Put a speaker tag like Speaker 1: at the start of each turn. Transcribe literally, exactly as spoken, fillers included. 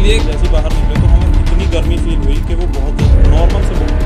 Speaker 1: जैसे बाहर निकले तो हमें इतनी गर्मी फील हुई कि वो बहुत नॉर्मल से बहुत